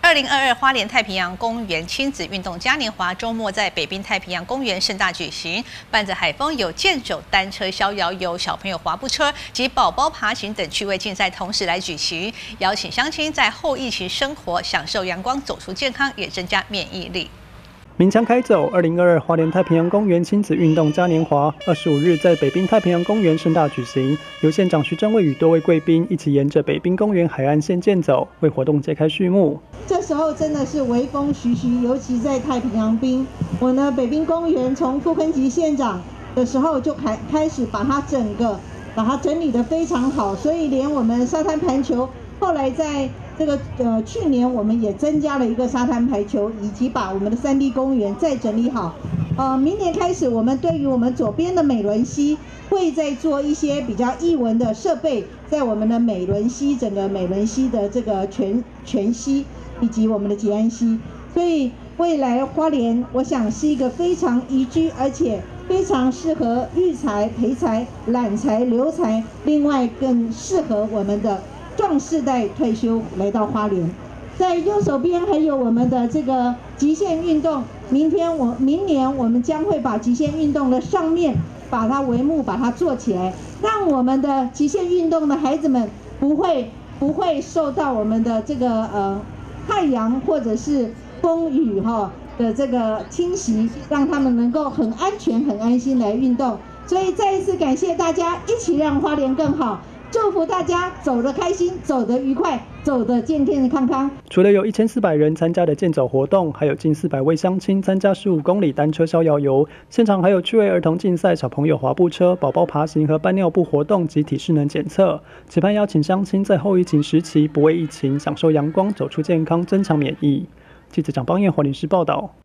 2022花莲太平洋公园亲子运动嘉年华周末在北滨太平洋公园盛大举行，伴着海风，有健走、单车逍遥游、小朋友滑步车及宝宝爬行等趣味竞赛同时来举行，邀请乡亲在后疫情生活享受阳光，走出健康，也增加免疫力。 鸣枪开走，2022花莲太平洋公园亲子运动嘉年华25日在北滨太平洋公园盛大举行，由县长徐正伟与多位贵宾一起沿着北滨公园海岸线健走，为活动揭开序幕。 这时候真的是微风徐徐，尤其在太平洋滨，我呢北滨公园从傅昆萁县长的时候就开始把它整理得非常好，所以连我们沙滩排球后来在这个去年我们也增加了一个沙滩排球，以及把我们的3D 公园再整理好。明年开始，我们对于我们左边的美仑溪会再做一些比较艺文的设备，在我们的美仑溪整个美仑溪的这个全溪以及我们的吉安溪，所以未来花莲我想是一个非常宜居，而且非常适合育才、培才、揽才、留才，另外更适合我们的壮世代退休来到花莲。在右手边还有我们的这个极限运动，明年我们将会把极限运动的上面把它帷幕把它做起来，让我们的极限运动的孩子们不会受到我们的这个太阳或者是风雨的这个侵袭，让他们能够很安全很安心来运动。所以再一次感谢大家，一起让花莲更好。祝福大家走得开心，走得愉快，走得健健康康。 除了有1400人参加的健走活动，还有近400位乡亲参加15公里单车逍遥游。现场还有趣味儿童竞赛、小朋友滑步车、宝宝爬行和半尿布活动及体适能检测。期盼邀请乡亲在后疫情时期不畏疫情，享受阳光，走出健康，增强免疫。记者蒋邦彦花莲市报道。